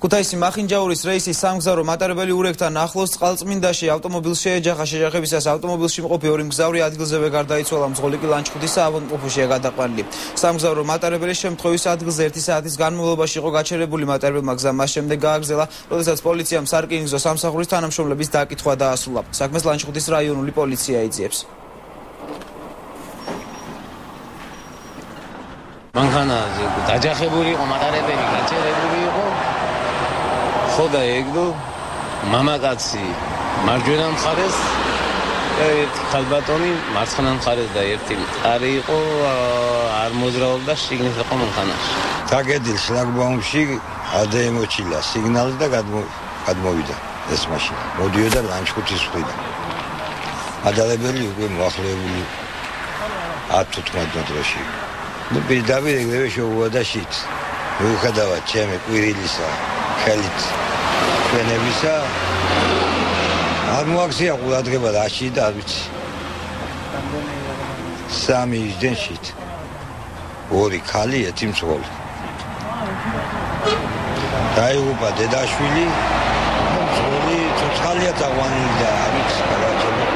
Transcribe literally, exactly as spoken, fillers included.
ქუთაისი მახინჯაურის რეისის სამგზავრო მატარებელი ურეკთან ახლოს წყალწმინდაში ავტომობილს შეეჯახა. შეჯახებისას ავტომობილში მყოფი ორი მგზავრი ადგილზევე გარდაიცვალა. მძღოლი კი ლანჩხუთის საავადმყოფოშია გადაყვანილი. სამგზავრო მატარებელი შემთხვევის ადგილზე ერთი საათის განმავლობაში იყო გაჩერებული. მატარებელმა გზა მას შემდეგ გააგრძელა, როდესაც პოლიციამ სარკინიგზო სამსახურის თანამშრომლების დაკითხვა დაასრულა. საქმეს ლანჩხუთის რაიონული პოლიცია ეძიებს. მანქანა დაჯახებული იყო, მატარებელი გაჩერებული იყო. ხო და ეგდო მამაკაცი მარჯვენა მხარეს და ერთი ხალბატონი მარცხენა მხარეს და ერთი მყარი იყო, არ მოძრაობდა, შიგნით იყო მანქანაში. Tragedil შლაგბაუმში ადეემოჩილა სიგნალი და გადმოვიდა ეს მაშინა. მოდიოდა ლანჩხუთის მხრიდან. ადალებელი უკვე მოახლოებული ათი-თერთმეტ მეტრში. ნუ პირდაპირ ეგრევე შეუვადა შით. მიუხედავად ჩემი კვირილისა, ხელით ჩვენებისა, არ მოაქცია ყურადღება რაში და არ ვიცი. სამი იჯდნენ შით. ორი ქალი, ერთი მძღოლი. დაიღუპა დედაშვილი, მძღოლი ცოცხალია წაყვანილი და არ ვიცი, რა